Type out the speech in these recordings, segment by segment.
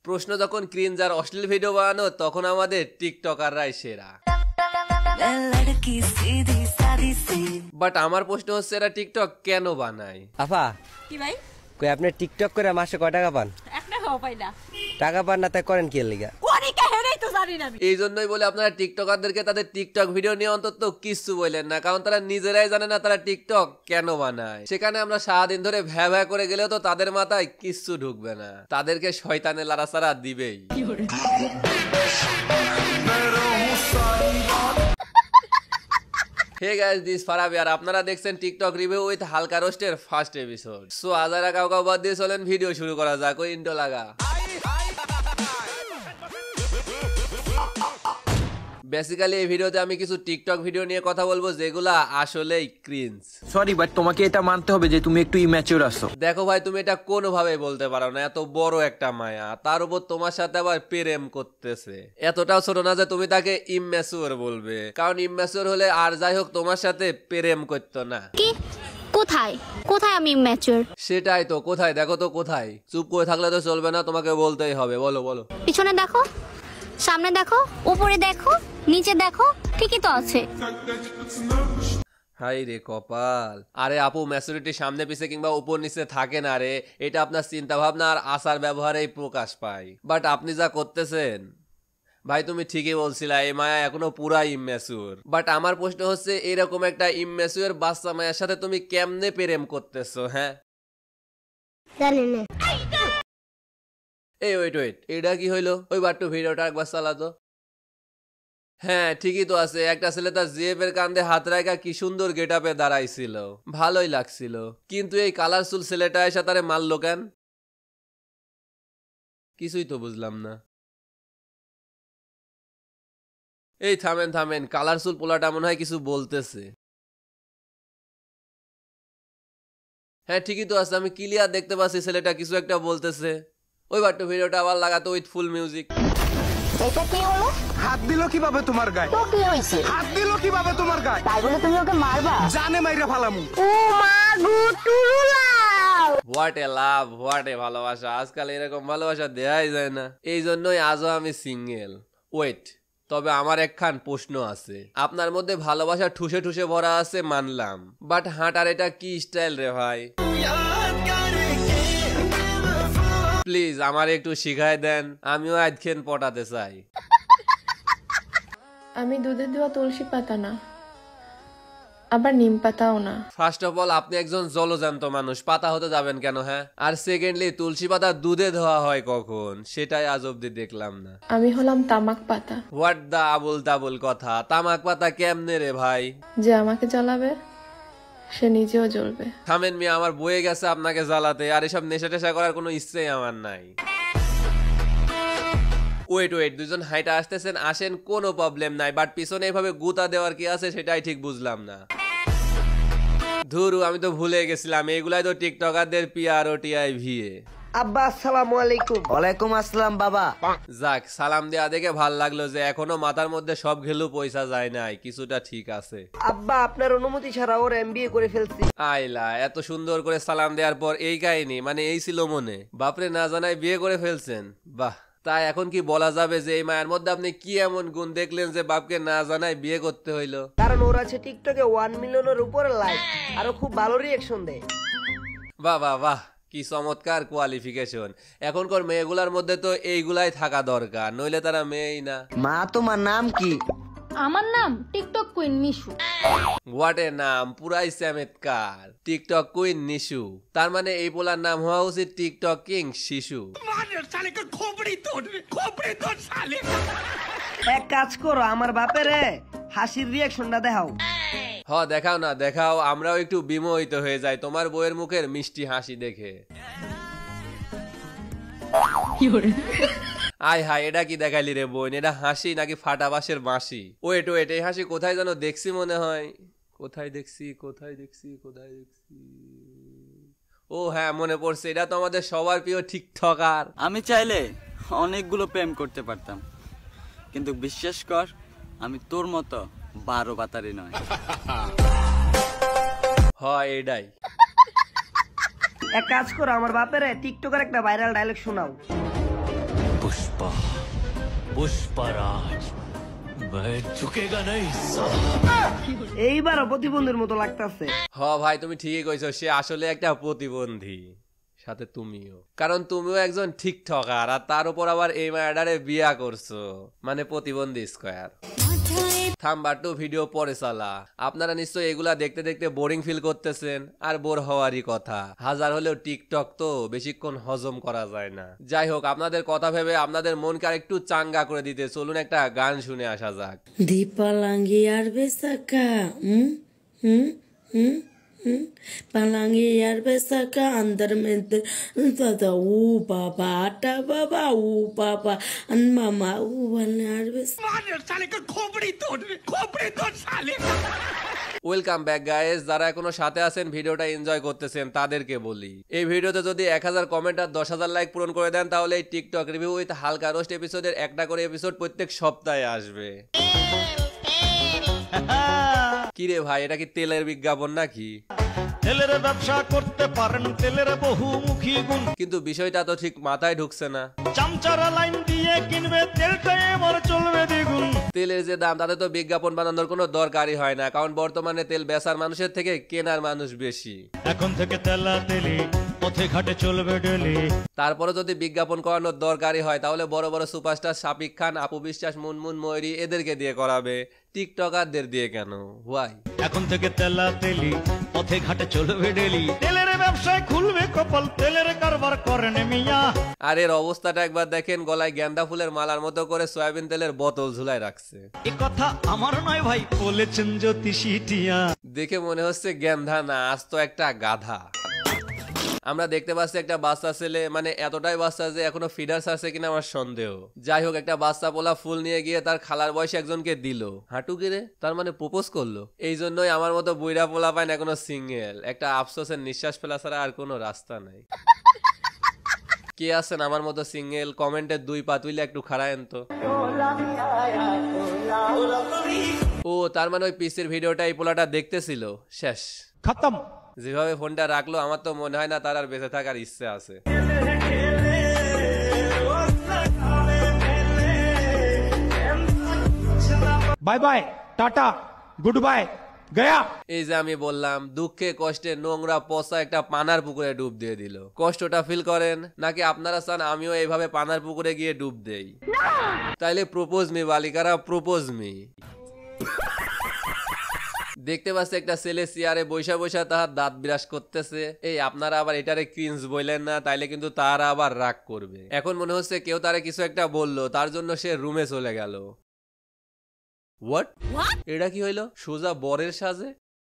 প্রশ্ন যখন ক্রিঞ্জ আর অশ্লীল ভিডিও বানানো তখন আমাদের টিকটকাররাই সেরা। বাট আমার প্রশ্ন হচ্ছে এরা টিকটক কেন বানায়? আফা কি ভাই কই আপনি টিকটক করে মাসে কয় টাকা পান? 1 টাকাও পাই না। টাকা পান না তাই করেন কি লাগা? কোনি কাহিনী তো জানি না আমি। এই জন্যই বলে আপনারা টিকটকারদেরকে তাদের টিকটক ভিডিও নিয়ে অন্তত কিছু বলেন না, কারণ তারা নিজেরাই জানে না তারা টিকটক কেন বানায়। সেখানে আমরা সারাদিন ধরে ভ্যা ভ্যা করে গেলেও তো তাদের মাথায় কিচ্ছু ঢুকবে না, তাদেরকে শয়তানের লাড়াছাড়া দিবেই। Hey guys, this is Faraby আর আপনারা দেখছেন টিকটক রিভিউ উইথ হালকা রোস্টের ফার্স্ট এপিসোড। সো আজারা কাউ বাদ দিয়ে চলেন ভিডিও শুরু করা যাক। ওই ইন্ট্রো লাগা। বেসিক্যালি এই ভিডিওতে আমি কিছু টিকটক ভিডিও নিয়ে কথা বলবো যেগুলা আসলেই ক্রিঞ্জ। সরি বাট তোমাকে এটা মানতে হবে যে তুমি একটু ইম্যাচিউর আছো। দেখো ভাই, তুমি এটা কোনোভাবে বলতে পারো না, এত বড় একটা মায়া, তার উপর তোমার সাথে আবার প্রেম করতেছে। এতটাও ছোট না যে তুমি তাকে ইম্যাচিউর বলবে, কারণ ইম্যাচিউর হলে আর যাই হোক তোমার সাথে প্রেম করতো না। কি কোথায় কোথায় আমি ম্যাচিউর? সেটাই তো, কোথায় দেখো তো কোথায়। চুপ করে থাকলে তো চলবে না, তোমাকে বলতেই হবে। বলো বলো। পিছনে দেখো, সামনে দেখো, উপরে দেখো, নিচে দেখো, ঠিকই তো আছে। হাই রে কপাল। আরে আপু, ম্যাচুরিটি সামনে পিছে কিংবা উপর নিচে থাকে না রে, এটা আপনার চিন্তা ভাবনা আর আচার ব্যবহারেই প্রকাশ পায়। বাট আপনি যা করতেছেন ভাই, তুমি ঠিকই বলছিলা, এই মায়া এখনো পুরা ইম্যাচিউর। বাট আমার প্রশ্ন হচ্ছে, এরকম একটা ইম্যাচিউর বাচ্চা মায়ের সাথে তুমি কেমনে প্রেম করতেছো? হ্যাঁ জানি না। এই ওয়েট ওয়েট, এটা কি হইলো? ওই বাট্টু ভিডিওটা একবার চালাতো। হ্যাঁ ঠিকই তো আছে, একটা ছেলে তার জিএফ এর কান্দে হাত রাখা কি সুন্দর গেট আপে দাঁড়াইছিল, ভালোই লাগছিল। কিন্তু এই কালারসুল ছেলেটা এসে তারে মারলো কেন? কিছুই তো বুঝলাম না। এই থামেন থামেন, কালারসুল পোলাটা মনে হয় কিছু বলতেছে। হ্যাঁ ঠিকই তো আছে, আমি ক্লিয়ার দেখতে পাচ্ছি ছেলেটা কিছু একটা বলতেছে। ওই বাট্টু ভিডিওটা আবার লাগাতো উইথ ফুল মিউজিক। এটা কি হলো? হাত দিল কিভাবে তোমার গায়ে? তো কি হইছে? হাত দিল কিভাবে তোমার গায়ে? তাই বলে তুমি ওকে মারবা? জানে মাইরা ফালামু। ও মা গো টুরুলাও। What a love, what a ভালোবাসা। আজকাল এরকম ভালোবাসা দেয়াই যায় না, এই জন্যই আজও আমি সিঙ্গেল। ওয়েট, তবে আমার একখান প্রশ্ন আছে। আপনার মধ্যে ভালোবাসা ঠুসে ঠুসে ভরা আছে মানলাম, বাট হাঁটার এটা কি স্টাইল রে ভাই? প্লিজ আমার একটু শিখায় দেন, আমিও আজকেন পটাতে চাই। আমি দুধে দেওয়া তুলসী পাতা না, আবার নিম পাতাও না। ফার্স্ট অফ অল, আপনি একজন জলজান্ত মানুষ, পাতা হতে যাবেন কেন? হ্যাঁ, আর সেকেন্ডলি তুলসী পাতা দুধে ধোয়া হয় কখন? সেটাই আজ অব্দি দেখলাম না। আমি হলাম তামাক পাতা। হোয়াট দা আবুল তাবুল কথা? তামাক পাতা কেমনে রে ভাই? যে আমাকে জ্বালাবে সে নিজেও জ্বলবে। থামেন মিয়া, আমার বয়ে গেছে আপনাকে জ্বালাতে, আর এসব নেশা টেশা করার কোনো ইচ্ছেই আমার নাই। ওয়েট ওয়েট, দুজন হাইটা আসতেছেন, আসেন, কোনো প্রবলেম নাই, বাট পিছনে এইভাবে গুতা দেওয়ার কি আছে সেটাই ঠিক বুঝলাম না। ধুরু, আমি তো ভুলে গেছিলাম, এগুলাই তো টিকটকারদের পিআর ও টিআই ভিএ। আব্বা আসসালামু আলাইকুম। ওয়ালাইকুম আসসালাম বাবা। যাক, সালাম দেয়া দেখে ভাল লাগলো যে এখনো মাথার মধ্যে সব ঘেলু পয়সা যায় নাই, কিছুটা ঠিক আছে। আব্বা আপনার অনুমতি ছাড়া ওর এমবিএ করে ফেলছি। আইলা, এত সুন্দর করে সালাম দেওয়ার পর এই কাহিনী, মানে এই ছিল মনে? বাপরে, না জানাই বিয়ে করে ফেলছেন, বাহ। তাই এখন কি বলা যাবে যে এই মায়ের মধ্যে আপনি কি এমন গুণ দেখলেন যে বাপকে না জানাই বিয়ে করতে হইলো? কারণ ওর আছে টিকটকে 1 মিলিয়নের উপরে লাইক, আর খুব ভালো রিঅ্যাকশন দেয়। বাহ বাহ বাহ, কি চমৎকার কোয়ালিফিকেশন। এখনকার মেয়েগুলার মধ্যে তো এইগুলাই থাকা দরকার, নইলে তারা মেয়েই না। মা তোমার নাম কি? আমার নাম TikTok queen Nishu. What a নাম, পুরাই চমৎকার। টিকটক কুইন নিশু, তার মানে এই পোলার নাম হওয়া উচিত টিকটক কিং শিশু। এক কাজ করো, আমার বাপের হাসির রিঅ্যাকশনটা দেখাও। হ দেখাও না, দেখাও, আমরাও একটু বিমোহিত হয়ে যাই তোমার বউয়ের মুখের মিষ্টি হাসি দেখে। আয় হায়, এটা কি দেখাইলি রে বোন? এটা হাসি নাকি ফাটা বাঁশের বাঁশি? ওয়েট ওয়েট, এই হাসি কোথায় যেন দেখছি মনে হয়। কোথায় দেখছি কোথায় দেখছি কোথায় দেখছি? ও হ্যাঁ, মনে পড়ছে, এটা তো আমাদের সবার প্রিয় টিকটকার। আমি চাইলে অনেকগুলো প্রেম করতে পারতাম, কিন্তু বিশ্বাস কর আমি তোর মতো 12 বাতারি নয়। হয় এটাই। এক কাজ করো, আমার বাপের টিকটকের একটা ভাইরাল ডায়লগ শোনাও। पुष्पा पुष्पराज मैं झुकेगा नहीं এইবারও প্রতিবন্ধীর মতো লাগতাছে। হ ভাই তুমি ঠিকই কইছো, সে আসলে একটা প্রতিবন্ধী, সাথে তুমিও, কারণ তুমিও একজন টিকটকার আর তার উপর আবার এই মায়াডারে বিয়া করছো, মানে প্রতিবন্ধী স্কয়ার। থাম্বারটু ভিডিও পরে চালা। আপনারা নিশ্চয়ই এগুলা দেখতে দেখতে বোরিং ফিল করতেছেন, আর বোর হওয়ারই কথা, হাজার হলেও টিকটক তো বেশিক্ষণ হজম করা যায় না। যাই হোক, আপনাদের কথা ভেবে আপনাদের মনকে আর একটু চাঙ্গা করে দিতে চলুন একটা গান শুনে আসা যাক। দীপালাঙ্গি আর বেসাকা पालांगे यार वैसा का अंदर में दादा ओ बाबा आटा बाबा ओ बाबा अन मामा ओ वाले यार वैसा साले का खोपड़ी तोड़ साले। ওয়েলকাম ব্যাক গাইস, যারা এখনো সাথে আছেন ভিডিওটা এনজয় করতেছেন তাদেরকে বলি, এই ভিডিওতে যদি 1000 কমেন্ট আর 10,000 লাইক পূরণ করে দেন তাহলে এই টিকটক রিভিউ উইথ হালকা রোস্ট এপিসোডের একটা করে এপিসোড প্রত্যেক সপ্তাহে আসবে। কিরে ভাই, এটা কি তেলের বিজ্ঞাপন নাকি? তেলের ব্যবসা করতে পারেন, তেলের বহুমুখী গুণ, কিন্তু বিষয়টা তো ঠিক মাথায় ঢুকছে না। চামচারা লাইন দিয়ে কিনবে তেলটাই এবার চলবে দ্বিগুণ। তেলের যে দাম, তাতে তো বিজ্ঞাপন বানানোর কোনো দরকারই হয় না, কারণ বর্তমানে তেল বেচার মানুষের থেকে কেনার মানুষ বেশি। এখন থেকে তেলা তেলি পথে ঘাটে চলবে ডেলি। তারপরে যদি বিজ্ঞাপন করানোর দরকারই হয় তাহলে বড় বড় সুপারস্টার শাকিব খান, আপু বিশ্বাস, মুনমুন, ময়ূরী এদেরকে দিয়ে করাবে, টিকটকারদের দিয়ে কেন? হোয়াই? এখন থেকে তেলা তেলি পথে ঘাটে চলবে ডেলি। তেলের ব্যবসায় খুলবে কপাল, তেলের কারবার করেন মিয়া। আর এর অবস্থাটা একবার দেখেন, গলায় গেন্দা ফুলের মালার মতো করে সয়াবিন তেলের বোতল ঝুলাই রাখছে। এই কথা আমার নয় ভাই, বলেছেন জ্যোতিষী টিয়া। দেখে মনে হচ্ছে গেন্দা না, আজ তো একটা গাধা। আমরা দেখতে পাচ্ছি একটা বাচ্চা ছেলে, মানে এতটাই বাচ্চা যে এখনো ফিডার্স আছে কিনা আমার সন্দেহ। যাই হোক, একটা বাচ্চা পোলা ফুল নিয়ে গিয়ে তার খালার বয়সে একজনকে দিল, হাঁটু গেড়ে, তার মানে প্রপোজ করলো। এই জন্যই আমার মতো বুইড়া পোলা পাইন এখনো সিঙ্গেল, একটা আফসোসের নিঃশ্বাস ফেলা ছাড়া আর কোনো রাস্তা নাই। কে আছেন আমার মতো সিঙ্গেল? কমেন্টে 2 পা তুইলে একটু খাড়ায়েন তো। ও তার মানে ওই পিসির ভিডিওটা এই পোলাটা দেখতেছিল, শেষ খতম। যেভাবে ফোনটা রাখলো আমার তো মনে হয় না তার আর বেঁচে থাকার ইচ্ছে আছে। Bye bye, tata, good bye, গয়া। এই যে আমি বললাম, দুঃখে কষ্টে নোংরা পচা একটা পানার পুকুরে ডুব দিয়ে দিল। কষ্টটা ফিল করেন নাকি আপনারা চান আমিও এইভাবে পানার পুকুরে গিয়ে ডুব দেই? তাইলে প্রপোজ মি বালিকারা, প্রপোজ মি। দেখতে পাচ্ছি একটা ছেলে চেয়ারে বৈশা বৈশা তাহার দাঁত বিরাস করতেছে। এই আপনারা আবার এটারে ক্রিঞ্জ বললেন না, তাইলে কিন্তু তারা আবার রাগ করবে। এখন মনে হচ্ছে কেউ তারে কিছু একটা বললো, তার জন্য সে রুমে চলে গেল। হোয়াট? এটা কি হইলো? সোজা বরের সাজে?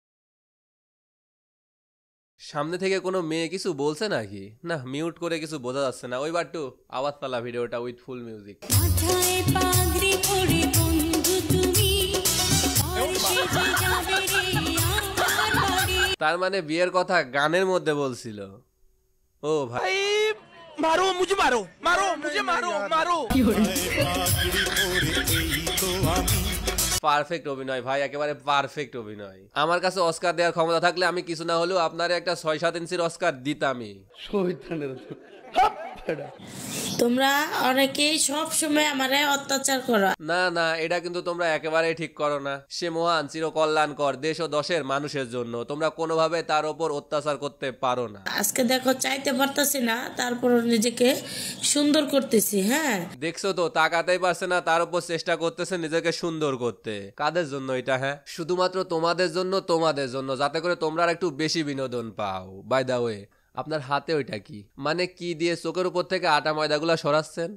সামনে থেকে কোনো মেয়ে কিছু বলছে নাকি? না, মিউট করে কিছু বোঝা যাচ্ছে না। ওই বাট্টু আওয়াজ পালা ভিডিওটা উইথ ফুল মিউজিক। তার মানে বিয়ের কথা গানের মধ্যে বলছিল। ও ভাই, মারো মুঝে, মারো মারো মুঝে, মারো মারো। পারফেক্ট অভিনয় ভাই, একেবারে পারফেক্ট অভিনয়। আমার কাছে অস্কার দেওয়ার ক্ষমতা থাকলে আমি কিছু না হলেও আপনার একটা 6-7 ইঞ্চির অস্কার দিতামই। তোমরা অনেকেই সব সময় আমারে অত্যাচার করো। না না, এটা কিন্তু তোমরা একেবারেই ঠিক করো না। সে মহান, চিরকল্যাণকর, দেশ ও দশের মানুষের জন্য তোমরা কোনোভাবে তার উপর অত্যাচার করতে পারো না। আজকে দেখো চাইতে পারতাছি না, তারপর নিজেকে সুন্দর করতেছি। হ্যাঁ দেখছো তো, তাকাতেই পারছে না, তার উপর চেষ্টা করতেছে নিজেকে সুন্দর করতে। কাদের জন্য এটা? হ্যাঁ, শুধুমাত্র তোমাদের জন্য, তোমাদের জন্য, যাতে করে তোমরা একটু বেশি বিনোদন পাও। বাই দা ওয়ে, আপনার হাতে ওইটা কি? মানে কি দিয়ে চোখের উপর থেকে আটা ময়দাগুলা সরাচ্ছেন?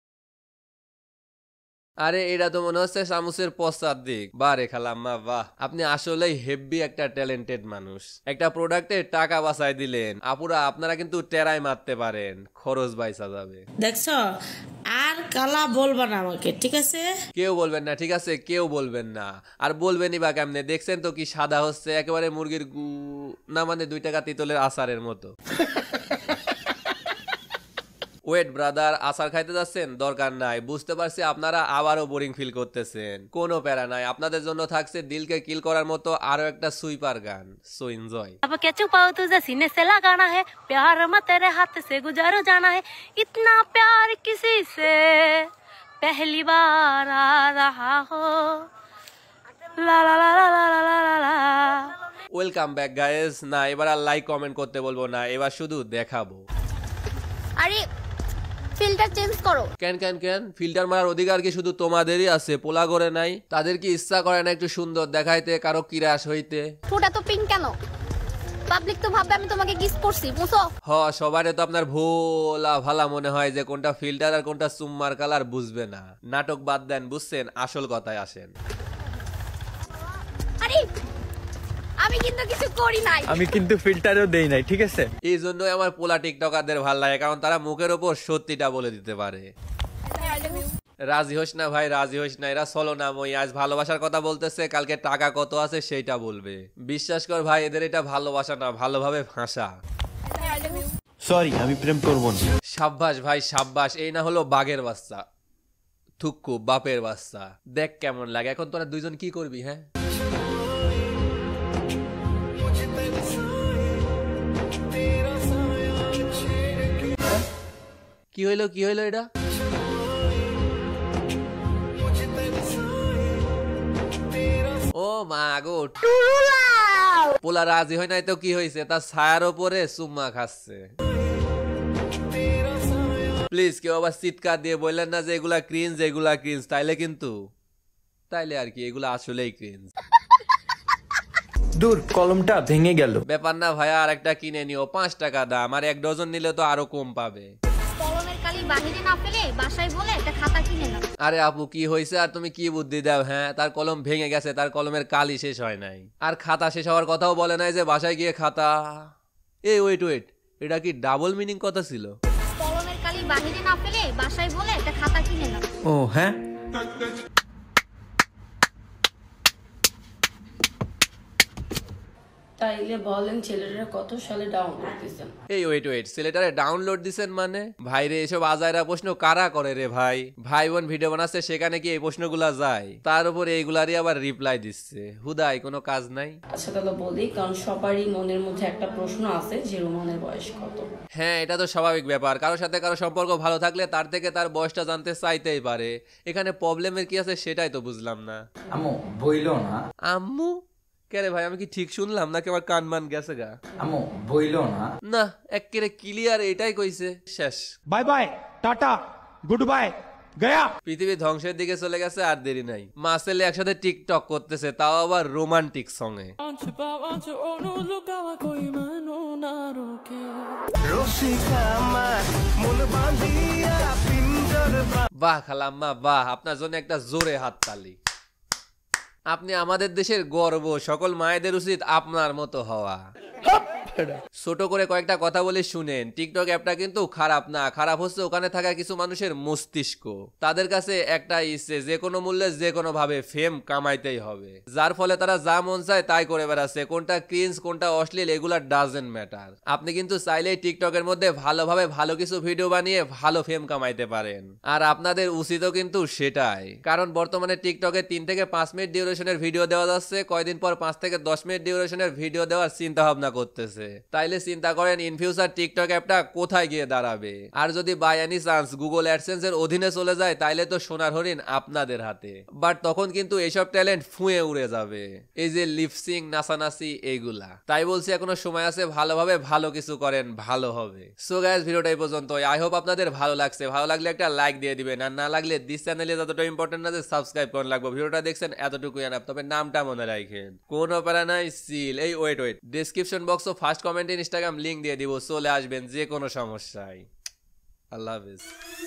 আরে এটা তো মনে হচ্ছে চামচের পশ্চাৎ দিক। বাহ রে খালাম্মা বাহ, আপনি আসলেই হেভি একটা ট্যালেন্টেড মানুষ। একটা প্রোডাক্টে টাকা বাঁচাই দিলেন। আপুরা আপনারা কিন্তু টেরাই মারতে পারেন, খরচ বাইসা যাবে। দেখছো, আর কালা বলবা না আমাকে, ঠিক আছে? কেউ বলবেন না, ঠিক আছে? কেউ বলবেন না। আর বলবেনই বা কেমনে? দেখছেন তো কি সাদা হচ্ছে, একেবারে মুরগির গু, না মানে 2 টাকা তিতলের আচারের মতো। ওয়েট ব্রাদার, আচার খাইতে যাচ্ছেন? দরকার নাই, বুঝতে পারছি আপনারা আবারও বোরিং ফিল করতেছেন। কোনো প্যারা নাই, আপনাদের জন্য থাকছে দিলকে কিল করার মতো আরো একটা সুইপার গান। So enjoy. अब क्या छुपाओ तुझे सीने से लगाना है, प्यार मत तेरे हाथ से गुजर जाना है, इतना प्यार किसी से पहली बार आ रहा हो, ला ला ला ला ला ला ला ला। Welcome back guys. না, এবার আর লাইক কমেন্ট করতে বলবো না, এবার শুধু দেখাবো। আরে ফিল্টার চেঞ্জ করো। কেন কেন কেন? ফিল্টার মারার অধিকার কি শুধু তোমাদেরই আছে? পোলা করে নাই? তাদের কি ইচ্ছা করে না একটু সুন্দর দেখাইতে, কারো কিরাস হইতে? ঠোঁটা তো পিঙ্ক কেন? পাবলিক তো ভাববে আমি তোমাকে কিস করছি, বুঝছো? সবারে তো আপনার ভোলা ভালা মনে হয় যে কোনটা ফিল্টার আর কোনটা সুম্মার কালার বুঝবে না। নাটক বাদ দেন, বুঝছেন? আসল কথায় আসেন। আরে আমি কিন্তু কিছু করি নাই। আমি কিন্তু ফিল্টারও দেই নাই, ঠিক আছে? এই জন্যই আমার পোলা টিকটকারদের ভাল লাগে, কারণ তারা মুখের ওপর সত্যিটা বলে দিতে পারে। রাজি হোস না ভাই, রাজি হোস না, এরা চলো না মই। আজ ভালোবাসার কথা বলতেছে, কালকে টাকা কত আছে সেইটা বলবে। বিশ্বাস কর ভাই, এদের এটা ভালোবাসা না, ভালোভাবে ভাষা। সরি, আমি প্রেম করব না। সাব্বাস ভাই সাব্বাস, এই না হলো বাঘের বাচ্চা, থুক্কু বাপের বাচ্চা। দেখ কেমন লাগে। এখন তোরা দুইজন কি করবি? হ্যাঁ, কি হইলো কি হইলো এটা? ও মা গো, পোলা রাজি হয় নাই তো কি হয়েছে? তার ছায়ার ওপরে চুম্মা খাচ্ছে। প্লিজ কেউ আবার চিৎকার দিয়ে বললেন না যে এগুলা ক্রিঞ্জ, এগুলা ক্রিঞ্জ। তাইলে আর কি, এগুলা আসলেই ক্রিঞ্জ। দূর, কলমটা ভেঙে গেল। ব্যাপার না ভাইয়া, আর একটা কিনে নিও, 5 টাকা দাম, আর 1 ডজন নিলে তো আরো কম পাবে। কলমের কালি বাহিরে না ফেলে বাসায় বলে একটা খাতা কিনে নাও। আরে আপু কি হয়েছে আর তুমি কি বুদ্ধি দাও? হ্যাঁ, তার কলম ভেঙে গেছে, তার কলমের কালি শেষ হয় নাই, আর খাতা শেষ হওয়ার কথাও বলে নাই যে বাসায় গিয়ে খাতা। এই ওয়েট, এটা কি ডাবল মিনিং কথা ছিল? কলমের কালি বাহিরে না ফেলে বাসায় বলে একটা খাতা কিনে নাও। ও হ্যাঁ, তাইলে বলেন ছেলেরা কত সালে ডাউনলোড দিয়েছেন? এই ওয়েট, ছেলেটারে ডাউনলোড দিছেন মানে? ভাইরে, এসব আজাইরা প্রশ্ন কারা করে রে ভাই? ভাই বোন ভিডিও বানাচ্ছে, সেখানে কি এই প্রশ্নগুলা যায়? তার উপর এইগুলারই আবার রিপ্লাই দিচ্ছে, হুদাই কোনো কাজ নাই। আচ্ছা তাহলে বলি, কারণ সবারই মনের মধ্যে একটা প্রশ্ন আছে যে রোমানের বয়স কত। হ্যাঁ, এটা তো স্বাভাবিক ব্যাপার, কারোর সাথে কারো সম্পর্ক ভালো থাকলে তার থেকে তার বয়সটা জানতে চাইতেই পারে। এখানে প্রবলেমের কি আছে সেটাই তো বুঝলাম না। আম্মু বইলো না। আম্মু? কে রে ভাই, আমি কি ঠিক শুনলাম নাকি আমার কান মান গেছে গা? আম্মু বইলো না। না, একেবারে ক্লিয়ার এটাই কইছে। শেষ, bye bye, tata, good bye, গয়া। পৃথিবী ধ্বংসের দিকে চলে গেছে, আর দেরি নাই। মা ছেলে একসাথে টিকটক করতেছে, তাও আবার রোমান্টিক সঙ্গে। বাহ খালাম্মা বাহ, আপনার জন্য একটা জোরে হাততালি। আপনি আমাদের দেশের গর্ব, সকল মায়েদের উচিত আপনার মতো হওয়া। ছোট করে কয়েকটা কথা বলে শুনেন, টিকটক অ্যাপটা কিন্তু খারাপ না, খারাপ হচ্ছে ওখানে থাকা কিছু মানুষের মস্তিষ্ক। তাদের কাছে একটা ইচ্ছে, যে কোনো মূল্যে যে কোনো ভাবে ফেম কামাইতেই হবে, যার ফলে তারা যা মন চায় তাই করে বেড়াচ্ছে। কোনটা ক্রিঞ্জ কোনটা অশ্লীল এগুলা ডাজেন্ট ম্যাটার। আপনি কিন্তু চাইলেই টিকটকের মধ্যে ভালোভাবে ভালো কিছু ভিডিও বানিয়ে ভালো ফেম কামাইতে পারেন, আর আপনাদের উচিতও কিন্তু সেটাই। কারণ বর্তমানে টিকটকে 3 থেকে 5 মিনিট ডিউরেশনের ভিডিও দেওয়া যাচ্ছে, কয়দিন পর 5 থেকে 10 মিনিট ডিউরেশনের ভিডিও দেওয়ার চিন্তা ভাবনা করতেছে। তাইলে চিন্তা করেন ইন ফিউচার টিকটক অ্যাপটা কোথায় গিয়ে দাঁড়াবে। আর যদি by any chance Google AdSense এর অধীনে চলে যায়, তাইলে তো সোনার হরিণ আপনাদের হাতে। বাট তখন কিন্তু এইসব ট্যালেন্ট ফুঁয়ে উড়ে যাবে, এই যে লিপসিং, নাচানাচি, এইগুলা। তাই বলছি এখনো সময় আছে, ভালোভাবে ভালো কিছু করেন, ভালো হবে। সো গাইস, ভিডিওটা এই পর্যন্ত। আই হোপ আপনাদের ভালো লাগছে। ভালো লাগলে একটা লাইক দিয়ে দিবেন, আর না লাগলে দিস চ্যানেলে যতটা ইম্পর্টেন্ট না যে সাবস্ক্রাইব করুন লাগবে। ভিডিওটা দেখছেন এতটুকুই আনাপ, তবে নামটা মনে রাখেন, কোন প্যারা নাই, সিল। এই ওয়েট, ডেসক্রিপশন বক্স ও ফার্স্ট কমেন্টে ইনস্টাগ্রাম লিঙ্ক দিয়ে দিব, চলে আসবেন যে কোনো সমস্যায়। আল্লাহ হাফেজ।